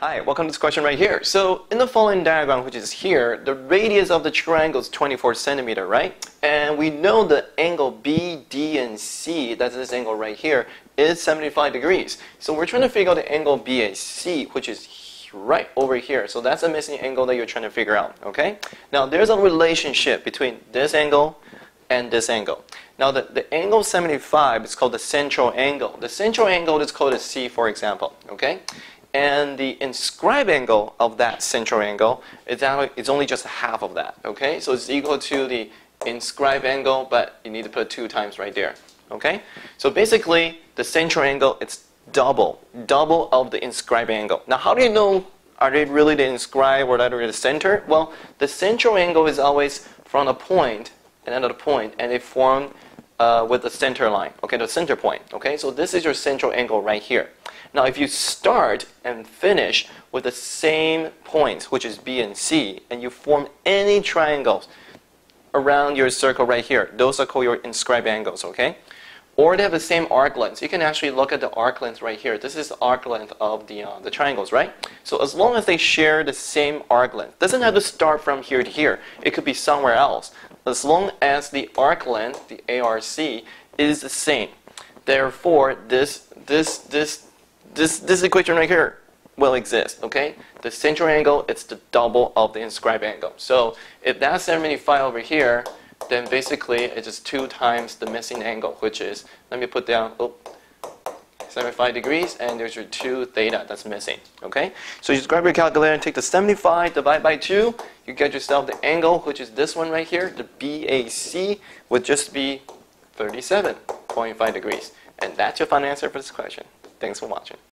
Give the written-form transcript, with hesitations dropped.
Hi, welcome to this question right here. So in the following diagram, which is here, the radius of the triangle is 24 centimeter, right? And we know the angle B, D, and C, that's this angle right here, is 75 degrees. So we're trying to figure out the angle BAC, which is right over here. So that's the missing angle that you're trying to figure out, okay? Now there's a relationship between this angle and this angle. Now the angle 75 is called the central angle. The central angle is called a C, for example, okay? And the inscribed angle of that central angle is only just half of that, okay? So it's equal to the inscribed angle, but you need to put 2 times right there, okay? So basically, the central angle, it's double of the inscribed angle. Now, how do you know, are they really the inscribed or are they the center? Well, the central angle is always from a point and another point, and they form with the center line, okay, the center point, okay? So this is your central angle right here. Now, if you start and finish with the same points, which is B and C, and you form any triangles around your circle right here, those are called your inscribed angles, okay? Or they have the same arc length. You can actually look at the arc length right here. This is the arc length of the triangles, right? So as long as they share the same arc length, doesn't have to start from here to here. It could be somewhere else. As long as the arc length, the ARC, is the same. Therefore, this equation right here will exist, okay? The central angle, it's the double of the inscribed angle. So if that's 75 over here, then basically it's just 2 times the missing angle, which is, let me put down, 75 degrees, and there's your 2 theta that's missing, okay? So you just grab your calculator and take the 75, divide by 2, you get yourself the angle, which is this one right here, the BAC, would just be 37.5 degrees. And that's your final answer for this question. Thanks for watching.